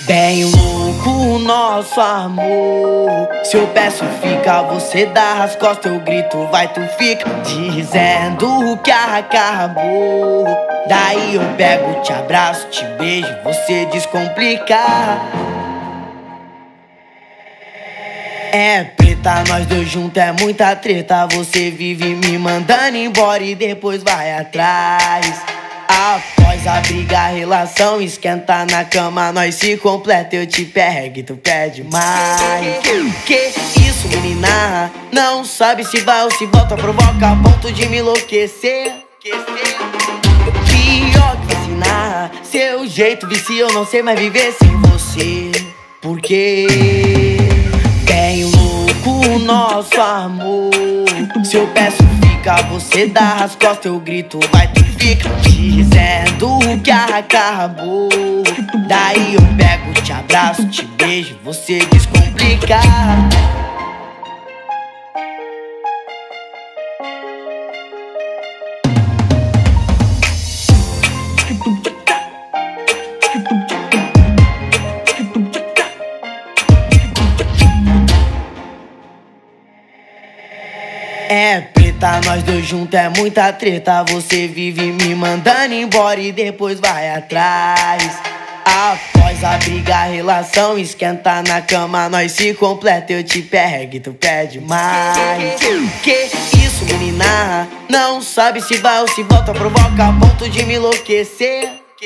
Bem louco o nosso amor. Se eu peço fica, você dá as costas, eu grito, vai tu fica, dizendo que acabou. Daí eu pego, te abraço, te beijo, você descomplica. É preta, nós dois juntos é muita treta. Você vive me mandando embora e depois vai atrás. Após a briga, a relação esquenta na cama, nós se completa, eu te pego e tu pede mais. Que isso, menina? Não sabe se vai ou se volta, provoca a ponto de me enlouquecer. Pior que vacinar, seu jeito vicia, eu não sei mais viver sem você. Porque bem louco o nosso amor. Se eu peço fica, você dá as costas, eu grito, vai tu fica, dizendo que acabou. Daí eu pego, te abraço, te beijo, você descomplica. É preta, nós dois juntos é muita treta. Você vive me mandando embora e depois vai atrás. Após a briga, a relação esquenta na cama, nós se completa, eu te pego e tu pede mais. Que isso, menina? Não sabe se vai ou se volta, provoca a ponto de me enlouquecer.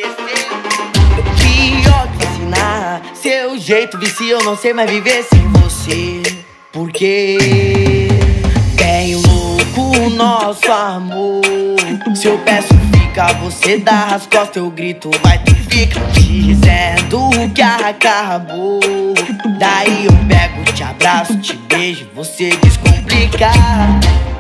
Pior que vacinar, seu jeito vicia, eu não sei mais viver sem você. Porque bem louco o nosso amor. Se eu peço fica, você dá as costas, eu grito, vai tu fica, dizendo que acabou. Daí eu pego, te abraço, te beijo, você descomplica.